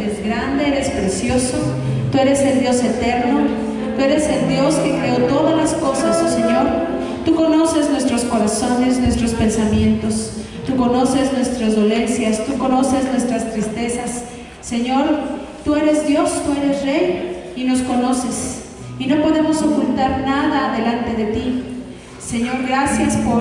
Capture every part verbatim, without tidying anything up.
eres grande, eres precioso, tú eres el Dios eterno, tú eres el Dios que creó todas las cosas, oh Señor. Tú conoces nuestros corazones, nuestros pensamientos, tú conoces nuestras dolencias, tú conoces nuestras tristezas. Señor, tú eres Dios, tú eres Rey y nos conoces y no podemos ocultar nada delante de ti. Señor, gracias por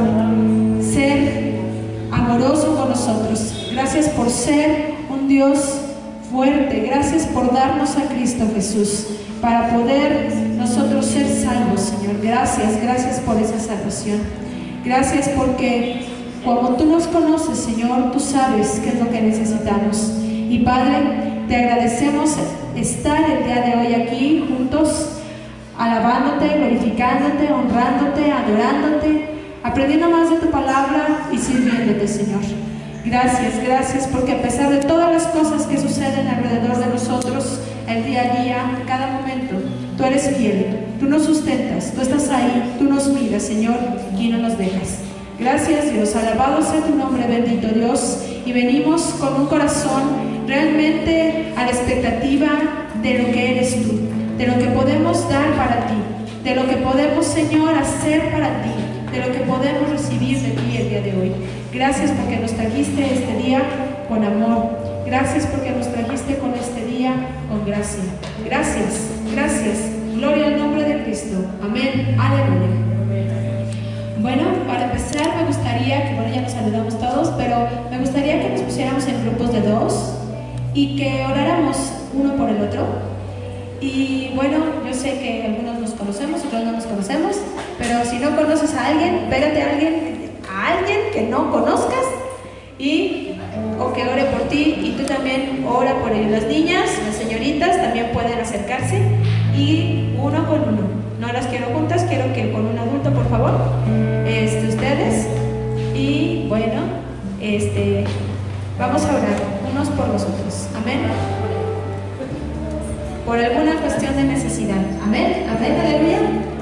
ser amoroso con nosotros, gracias por ser un Dios fuerte, gracias por darnos a Cristo Jesús para poder nosotros ser salvos, Señor. Gracias, gracias por esa salvación. Gracias porque como tú nos conoces, Señor, tú sabes qué es lo que necesitamos. Y Padre, te agradecemos estar el día de hoy aquí juntos, alabándote, glorificándote, honrándote, adorándote, aprendiendo más de tu palabra y sirviéndote, Señor. Gracias, gracias, porque a pesar de todas las cosas que suceden alrededor de nosotros, el día a día, cada momento, tú eres fiel, tú nos sustentas, tú estás ahí, tú nos miras, Señor, y no nos dejas. Gracias, Dios, alabado sea tu nombre, bendito Dios, y venimos con un corazón realmente a la expectativa de lo que eres tú, de lo que podemos dar para ti, de lo que podemos, Señor, hacer para ti, de lo que podemos recibir de ti el día de hoy. Gracias porque nos trajiste este día con amor. Gracias porque nos trajiste con este día con gracia. Gracias, gracias. Gloria al nombre de Cristo. Amén. Aleluya. Bueno, para empezar me gustaría que, bueno, ya nos saludamos todos, pero me gustaría que nos pusiéramos en grupos de dos y que oráramos uno por el otro. Y bueno, yo sé que algunos nos conocemos, otros no nos conocemos, pero si no conoces a alguien, espérate a alguien, a alguien que no conozcas y o que ore por ti, y tú también ora por ellos. Las niñas, las señoritas también pueden acercarse y uno con uno. No las quiero juntas, quiero que con un adulto, por favor, este, ustedes. Y bueno, este, vamos a orar unos por los otros. Amén. Por alguna cuestión de necesidad. Amén. Amén. Aleluya.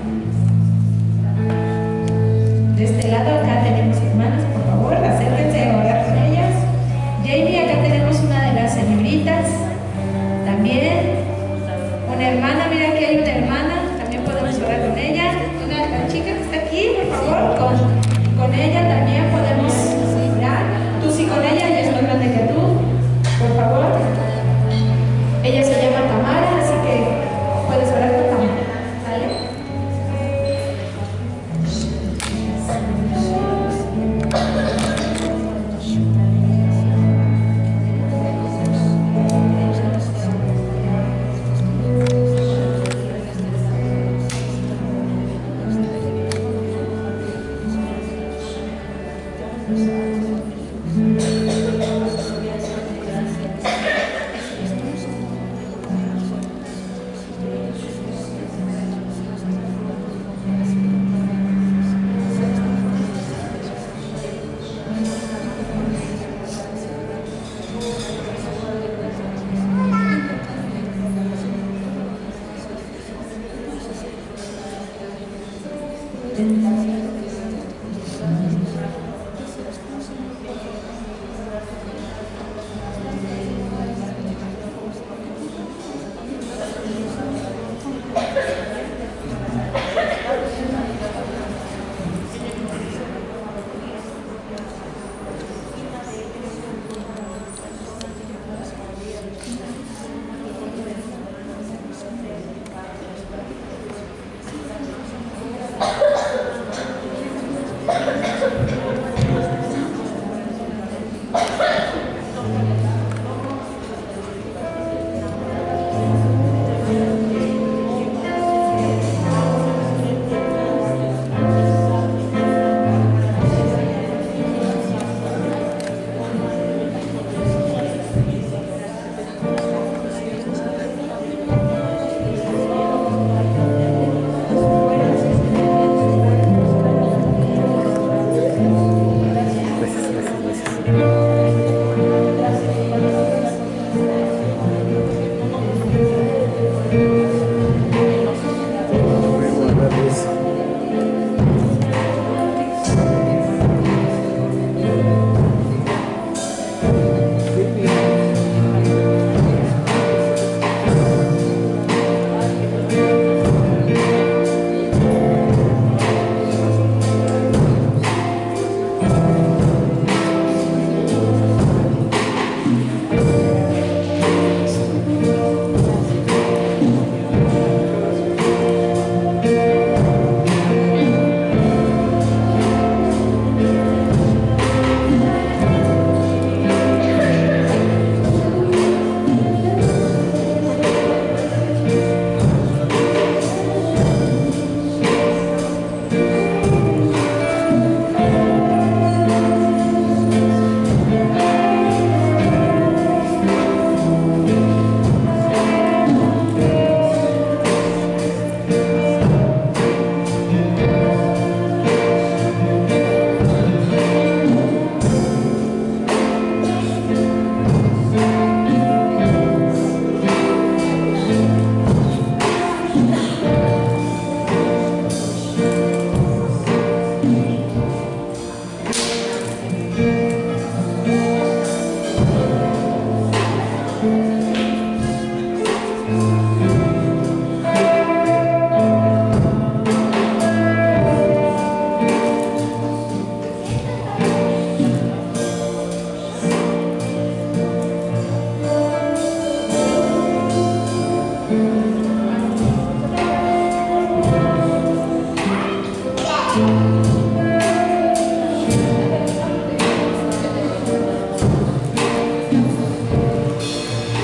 De este lado acá tenemos hermanas, por favor, acérquense a orar con ellas. Jamie, acá tenemos una de las señoritas. También una hermana, mira que hay una hermana, también podemos orar con ella. Una la chica que está aquí, por favor, con, con ella también podemos orar. Tú sí con ella, ella es más grande que tú, por favor. Ella se llama Tamara, así que puedes orar con Tamara. ¿Sale?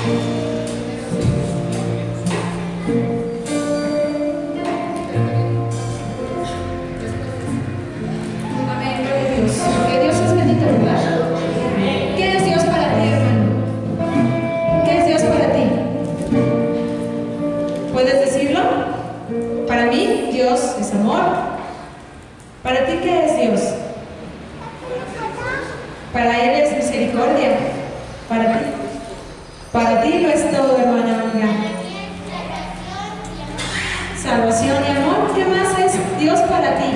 Amén, gloria a Dios. Que Dios es bendito, ¿verdad? ¿Qué es Dios para ti, hermano? ¿Qué es Dios para ti? ¿Puedes decirlo? Para mí, Dios es amor. ¿Para ti qué es Dios? Para Él es misericordia. Para ti. Para ti lo es todo, hermana amiga. Salvación y amor. ¿Qué más es Dios para ti?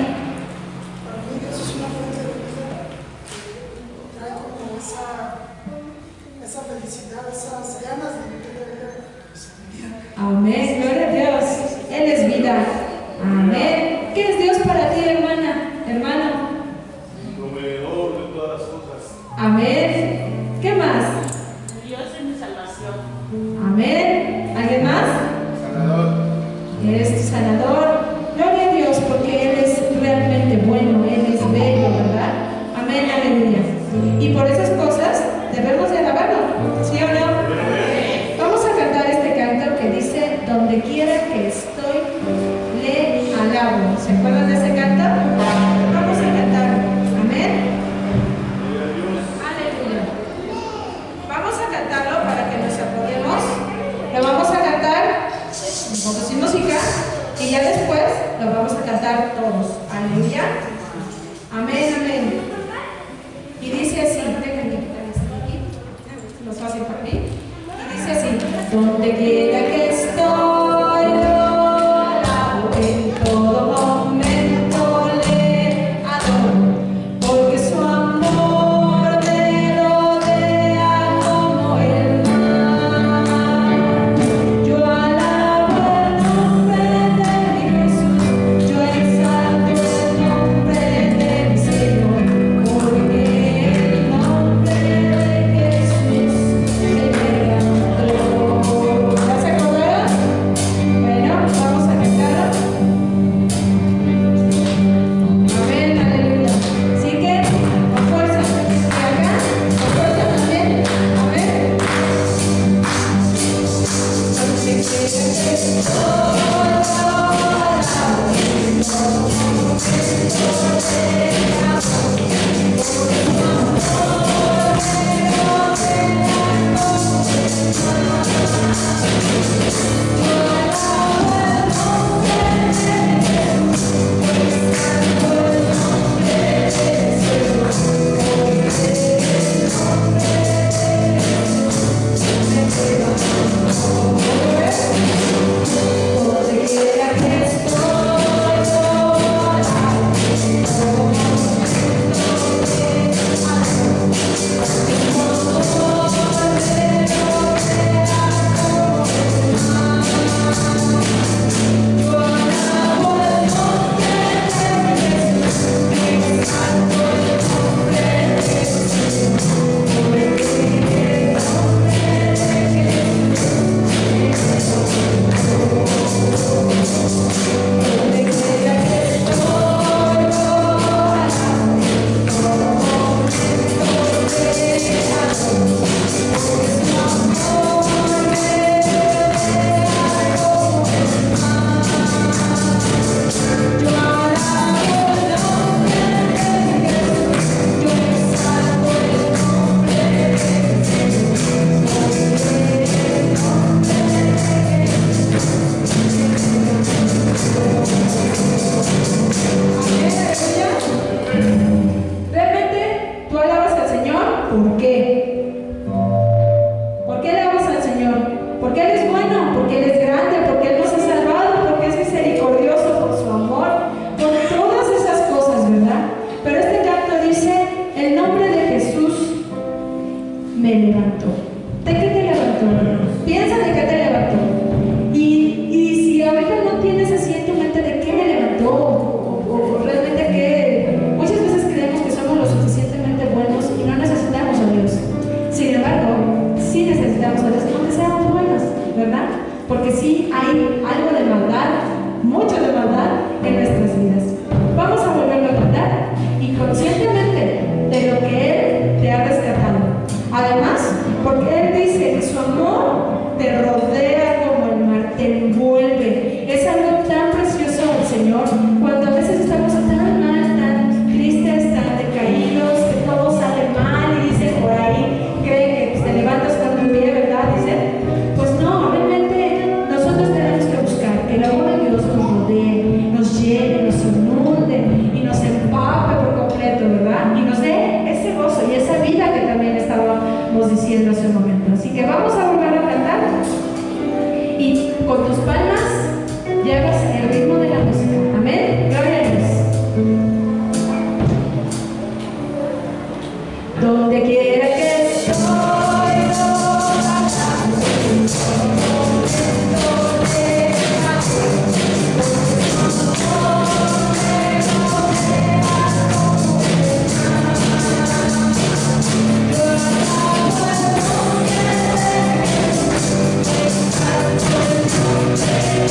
Amén, gloria a Dios. Él es vida. Amén. ¿Qué es Dios para ti, hermana? Hermano. Proveedor de todas las cosas. Amén. ¿Qué más? Dios es mi salvación. Amén. ¿Alguien más? Sanador. Él es tu sanador. Gloria a Dios, porque Él es realmente bueno, Él es bello, ¿verdad? Amén, aleluya. Y por esas cosas debemos de alabarlo, ¿sí o no? Vamos a cantar este canto que dice: donde quiera que estoy, le alabo. ¿Se acuerdan de ese canto? Vamos a cantar. Amén. Aleluya. Vamos a cantarlo para que nos apoyemos. Lo vamos a cantar un poco sin música y ya después lo vamos a cantar todos. Aleluya. Amén, amén. Y dice así, déjenme quitar esto de aquí, lo fácil para mí. Y dice así: donde quiera que estoy, lo alabo, en todo momento le adoro, porque su amor me rodea como el mar. Yo alabo el nombre de mi Jesús, yo exalto el nombre de mi Señor, porque el nombre de Jesús me llega a todo. palmas y hagas el ritmo de la música. Amén. Gloria a Dios. Donde quiera que estoy, donde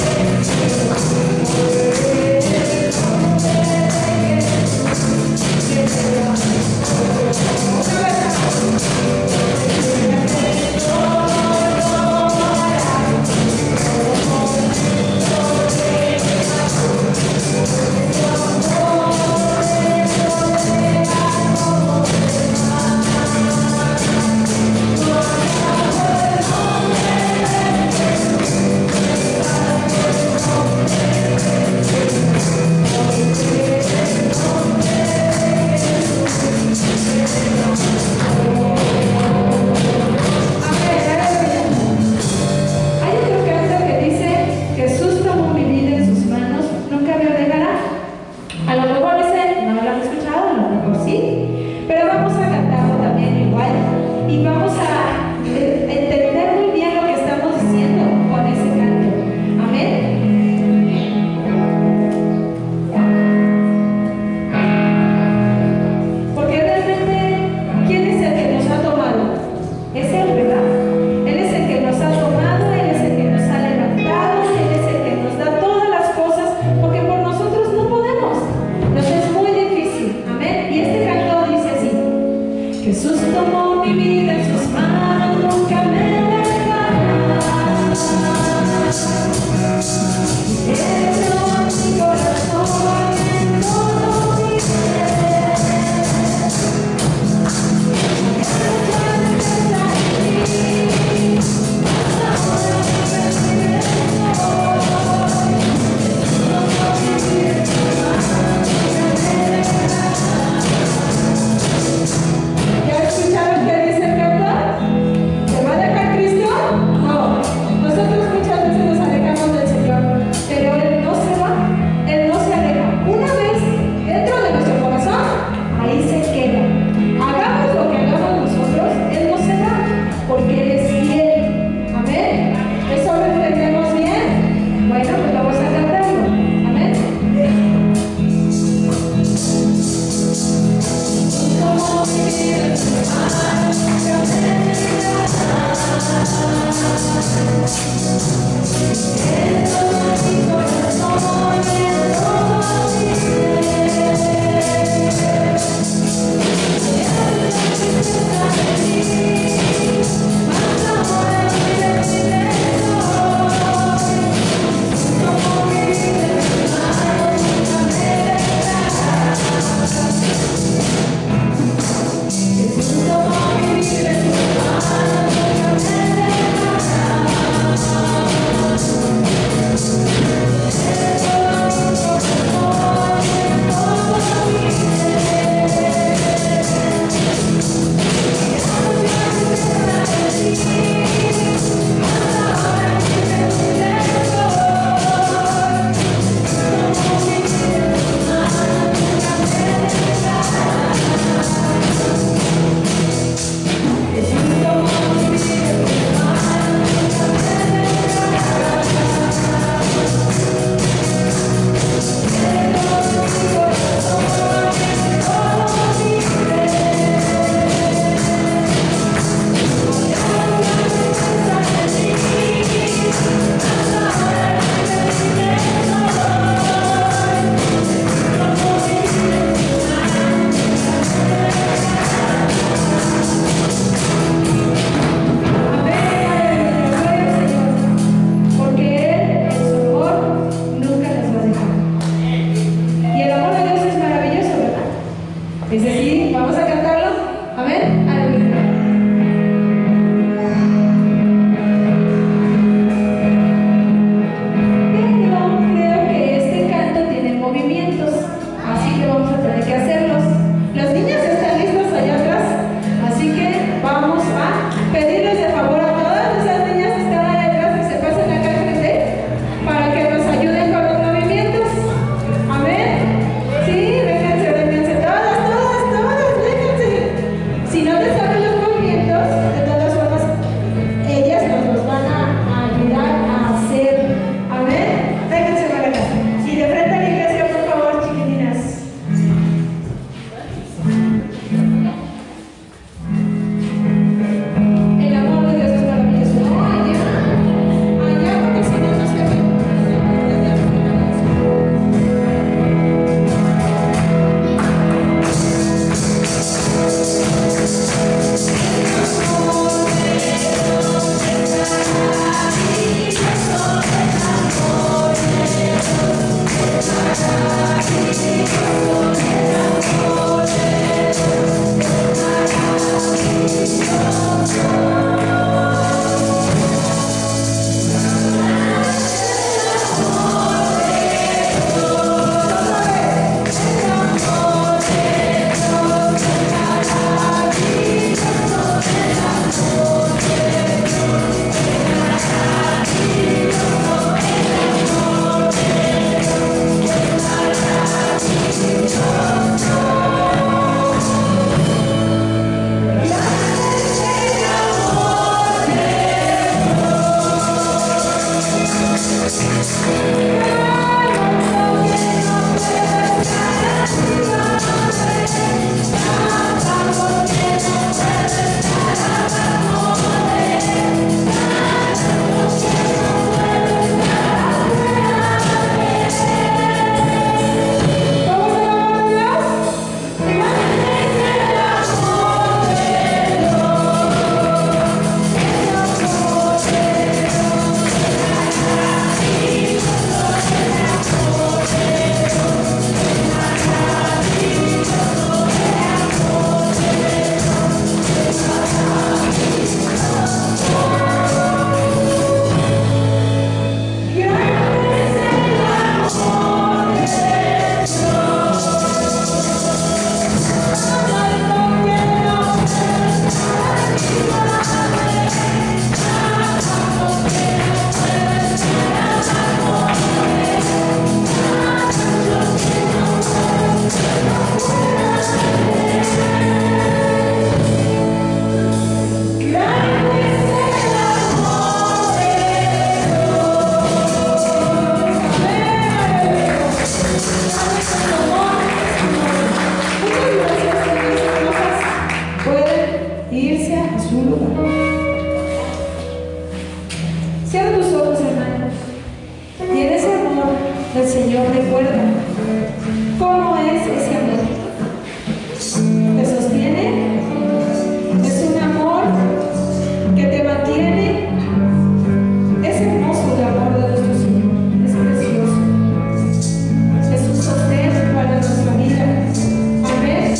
Cierra tus ojos, hermano. Y en ese amor del Señor recuerda cómo es ese amor. Te sostiene. Es un amor que te mantiene. Es hermoso el amor de nuestro Señor. Es precioso. Es un sostén para nuestra vida. Amén.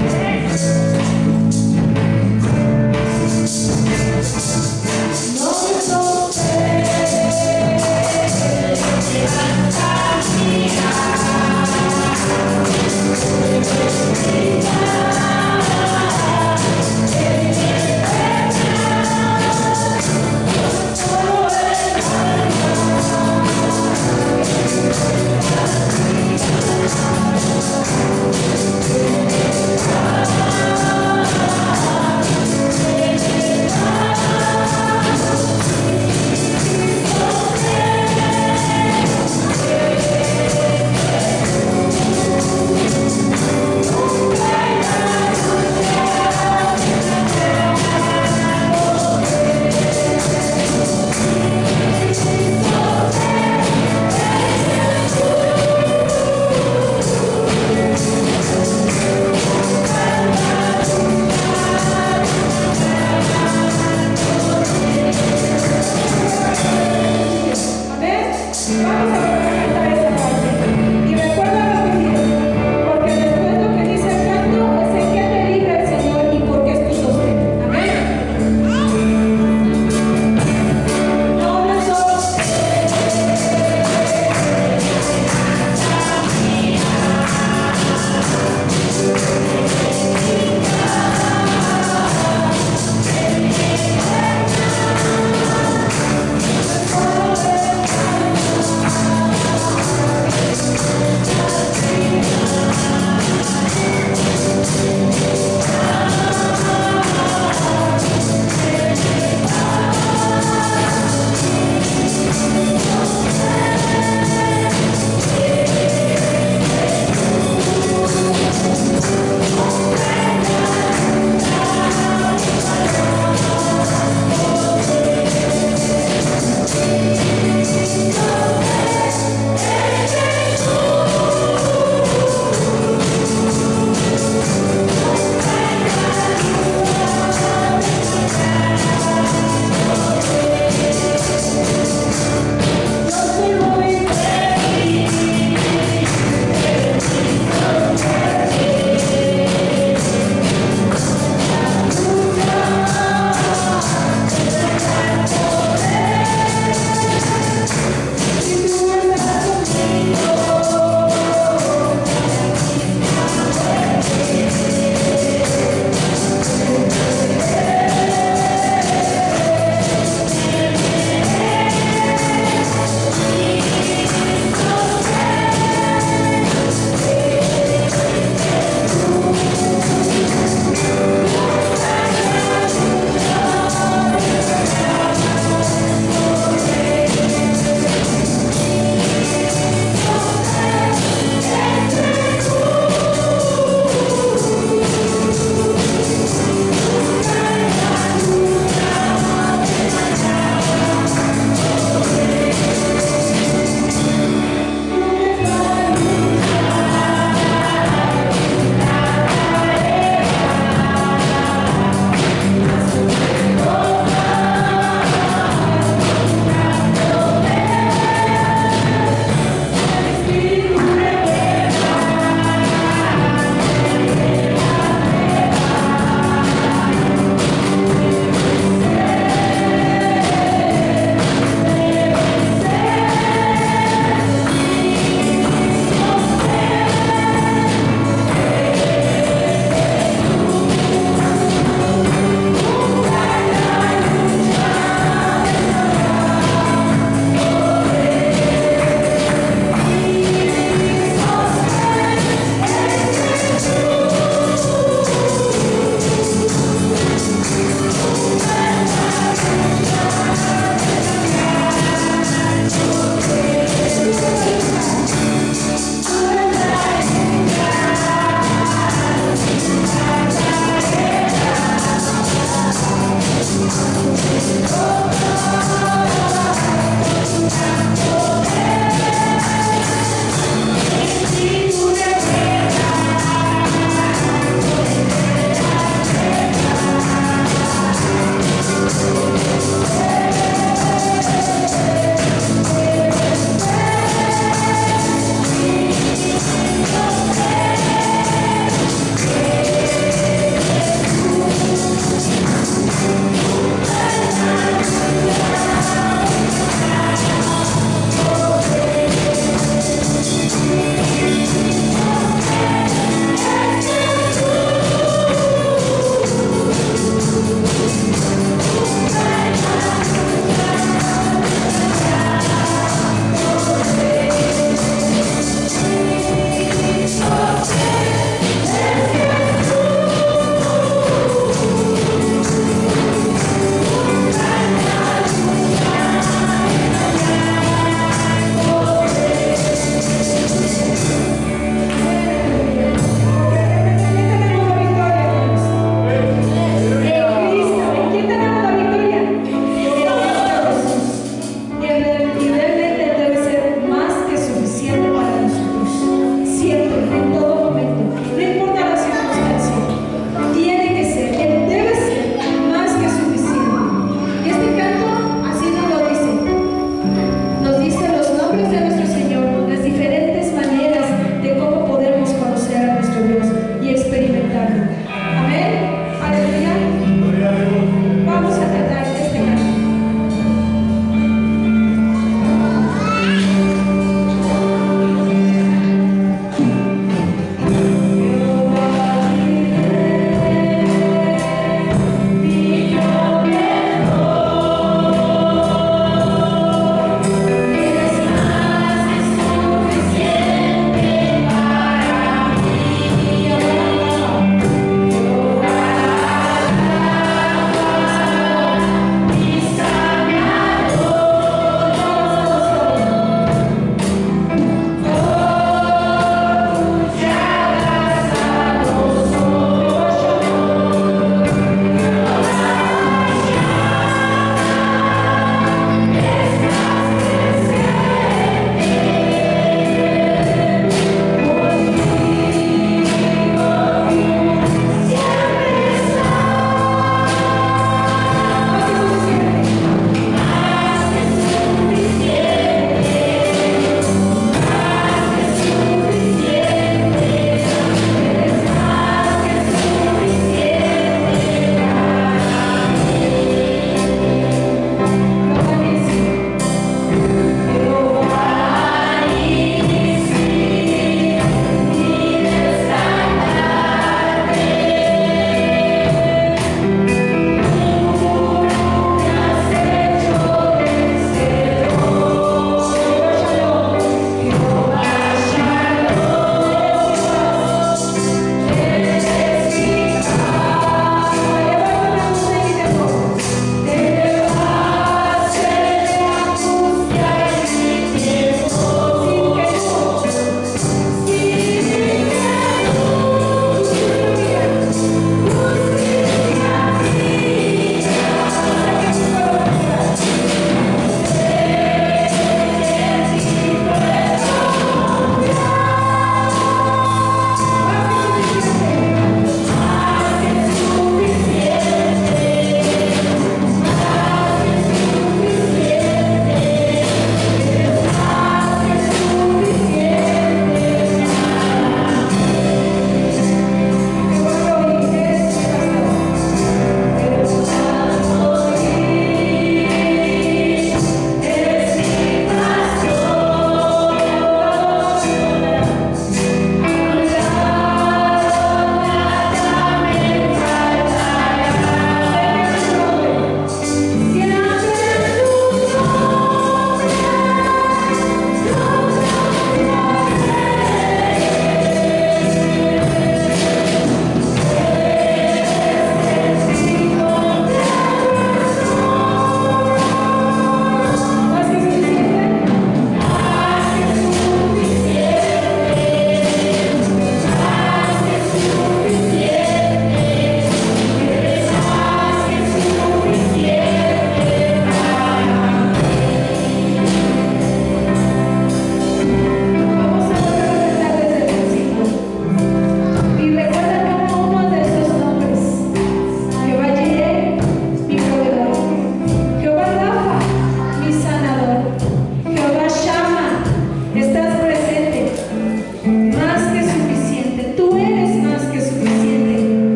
No sé.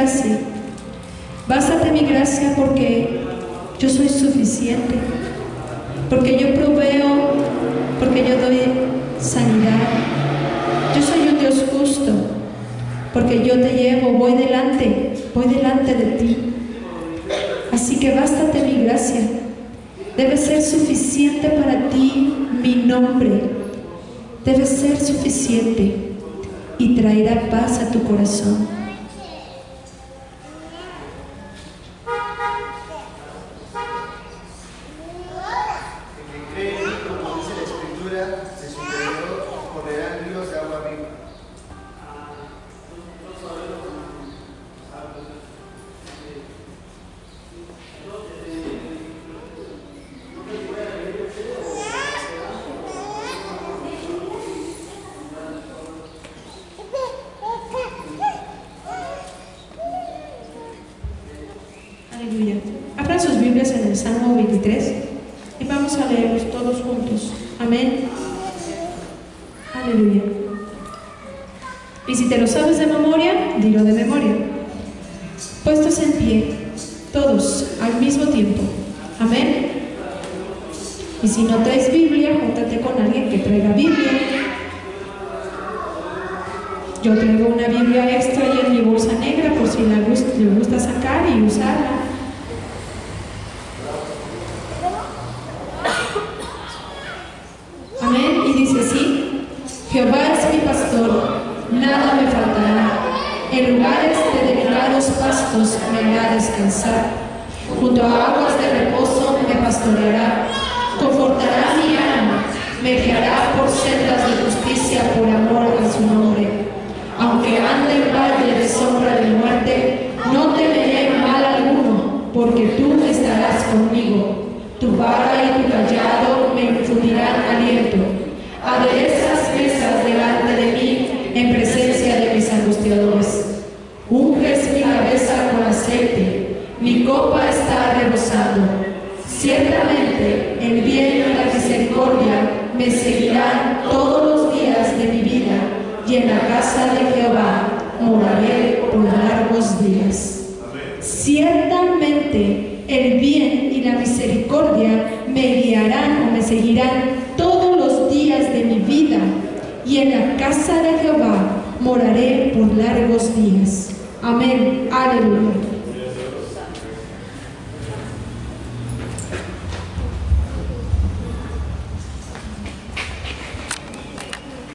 gracia. Bástate mi gracia porque yo soy suficiente, porque yo proveo, porque yo doy sanidad. Yo soy un Dios justo, porque yo te llevo, voy delante, voy delante de ti. Así que bástate mi gracia. Debe ser suficiente para ti mi nombre. Debe ser suficiente y traerá paz a tu corazón. Aleluya. Abran sus Biblias en el Salmo veintitrés y vamos a leerlos todos juntos. Amén. Aleluya. Y si te lo sabes de memoria, dilo de memoria. Puestos en pie, todos al mismo tiempo. Amén. Y si no traes Biblia, júntate con alguien que traiga Biblia. Yo traigo una Biblia extra y en mi bolsa negra por si le gusta, le gusta sacar y usarla. Amén. Y dice así: Jehová es mi pastor, nada me faltará. En lugares de delicados pastos me hará descansar. Junto a aguas de reposo me pastoreará. Confortará mi alma, me guiará por sendas de justicia por amor a su nombre. Aunque ande en valle de sombra de muerte, no temeré mal alguno, porque tú estarás conmigo. Tu vara y tu cayado me infundirán aliento. Aderezas mesas delante de mí en presencia de mis angustiadores. Unges mi cabeza con aceite, mi copa está rebosando. Ciertamente el bien y la misericordia me seguirán todos los días de mi vida, y en la casa de Jehová moraré por largos días. Amén. Ciertamente el bien y la misericordia me guiarán o me seguirán todos los días de mi vida, y en la casa de Jehová moraré por largos días. Amén. Aleluya.